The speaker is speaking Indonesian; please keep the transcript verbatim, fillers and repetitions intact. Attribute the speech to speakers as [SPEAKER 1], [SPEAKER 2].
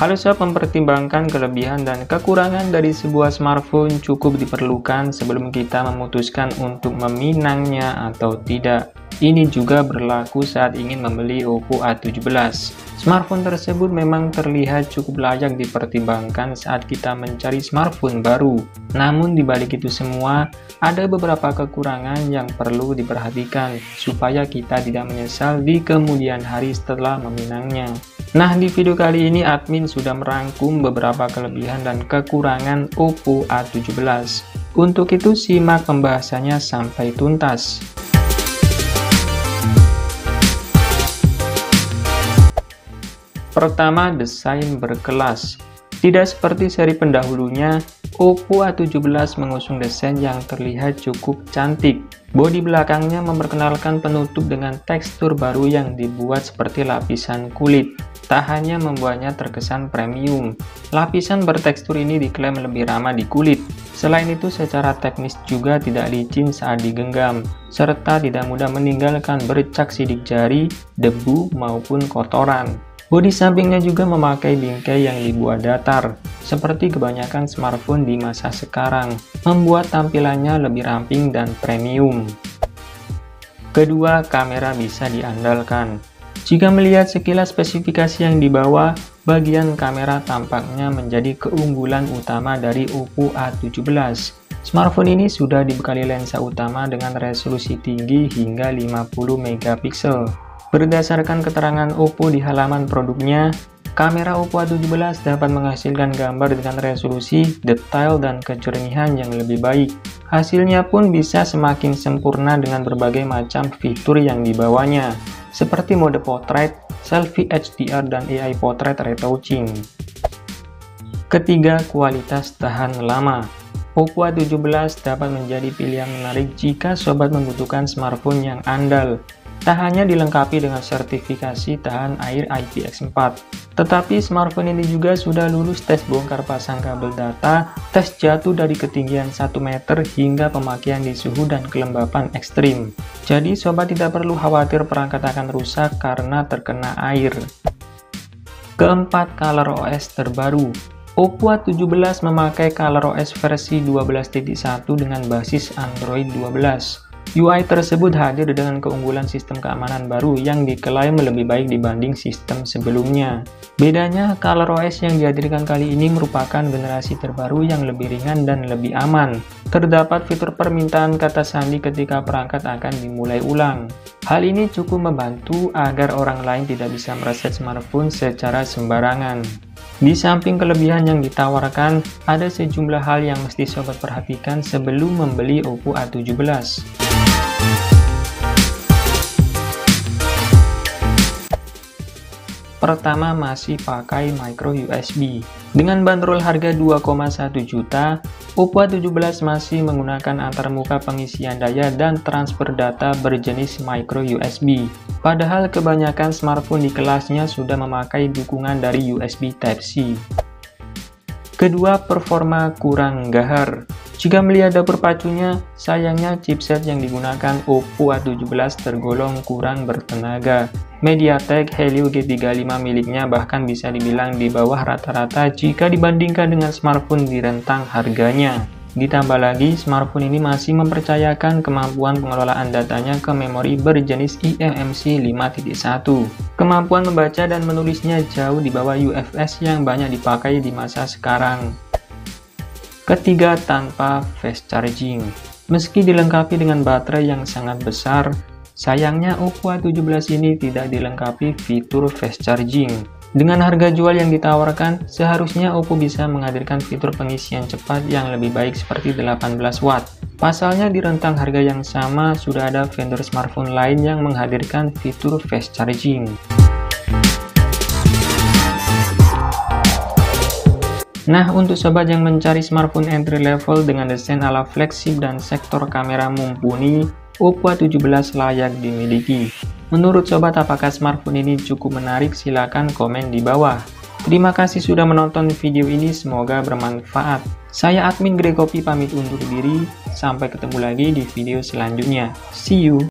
[SPEAKER 1] Halo sob, mempertimbangkan kelebihan dan kekurangan dari sebuah smartphone cukup diperlukan sebelum kita memutuskan untuk meminangnya atau tidak. Ini juga berlaku saat ingin membeli Oppo A tujuh belas. Smartphone tersebut memang terlihat cukup layak dipertimbangkan saat kita mencari smartphone baru. Namun dibalik itu semua, ada beberapa kekurangan yang perlu diperhatikan supaya kita tidak menyesal di kemudian hari setelah meminangnya. Nah, di video kali ini admin sudah merangkum beberapa kelebihan dan kekurangan Oppo A tujuh belas. Untuk itu simak pembahasannya sampai tuntas. Pertama, desain berkelas. Tidak seperti seri pendahulunya, Oppo A tujuh belas mengusung desain yang terlihat cukup cantik. Bodi belakangnya memperkenalkan penutup dengan tekstur baru yang dibuat seperti lapisan kulit. Tak hanya membuatnya terkesan premium, lapisan bertekstur ini diklaim lebih ramah di kulit. Selain itu, secara teknis juga tidak licin saat digenggam, serta tidak mudah meninggalkan bercak sidik jari, debu, maupun kotoran. Bodi sampingnya juga memakai bingkai yang dibuat datar, seperti kebanyakan smartphone di masa sekarang, membuat tampilannya lebih ramping dan premium. Kedua, kamera bisa diandalkan. Jika melihat sekilas spesifikasi yang dibawa, bagian kamera tampaknya menjadi keunggulan utama dari Oppo A tujuh belas. Smartphone ini sudah dibekali lensa utama dengan resolusi tinggi hingga lima puluh megapiksel. Berdasarkan keterangan Oppo di halaman produknya, kamera Oppo A tujuh belas dapat menghasilkan gambar dengan resolusi, detail, dan kejernihan yang lebih baik. Hasilnya pun bisa semakin sempurna dengan berbagai macam fitur yang dibawanya, seperti mode portrait, selfie H D R, dan A I portrait retouching. Ketiga, kualitas tahan lama. Oppo A tujuh belas dapat menjadi pilihan menarik jika sobat membutuhkan smartphone yang andal. Tak hanya dilengkapi dengan sertifikasi tahan air I P X empat, tetapi smartphone ini juga sudah lulus tes bongkar pasang kabel data, tes jatuh dari ketinggian satu meter, hingga pemakaian di suhu dan kelembapan ekstrim. Jadi sobat tidak perlu khawatir perangkat akan rusak karena terkena air. Keempat, ColorOS terbaru. Oppo A tujuh belas memakai ColorOS versi dua belas titik satu dengan basis Android dua belas. U I tersebut hadir dengan keunggulan sistem keamanan baru yang diklaim lebih baik dibanding sistem sebelumnya. Bedanya, ColorOS yang dihadirkan kali ini merupakan generasi terbaru yang lebih ringan dan lebih aman. Terdapat fitur permintaan kata sandi ketika perangkat akan dimulai ulang. Hal ini cukup membantu agar orang lain tidak bisa mereset smartphone secara sembarangan. Di samping kelebihan yang ditawarkan, ada sejumlah hal yang mesti sobat perhatikan sebelum membeli Oppo A tujuh belas. Pertama, masih pakai micro U S B. Dengan bandrol harga dua koma satu juta, Oppo A tujuh belas masih menggunakan antarmuka pengisian daya dan transfer data berjenis micro U S B. Padahal kebanyakan smartphone di kelasnya sudah memakai dukungan dari U S B Type-C. Kedua, performa kurang gahar. Jika melihat dapur pacunya, sayangnya chipset yang digunakan Oppo A tujuh belas tergolong kurang bertenaga. MediaTek Helio G tiga puluh lima miliknya bahkan bisa dibilang di bawah rata-rata jika dibandingkan dengan smartphone di rentang harganya. Ditambah lagi, smartphone ini masih mempercayakan kemampuan pengelolaan datanya ke memori berjenis I M M C lima titik satu. Kemampuan membaca dan menulisnya jauh di bawah U F S yang banyak dipakai di masa sekarang. Ketiga, tanpa fast charging. Meski dilengkapi dengan baterai yang sangat besar, sayangnya Oppo A tujuh belas ini tidak dilengkapi fitur fast charging. Dengan harga jual yang ditawarkan, seharusnya Oppo bisa menghadirkan fitur pengisian cepat yang lebih baik seperti delapan belas watt. Pasalnya di rentang harga yang sama sudah ada vendor smartphone lain yang menghadirkan fitur fast charging. Nah, untuk sobat yang mencari smartphone entry level dengan desain ala flagship dan sektor kamera mumpuni, Oppo A tujuh belas layak dimiliki. Menurut sobat, apakah smartphone ini cukup menarik? Silakan komen di bawah. Terima kasih sudah menonton video ini, semoga bermanfaat. Saya admin Gregopi pamit undur diri, sampai ketemu lagi di video selanjutnya. See you!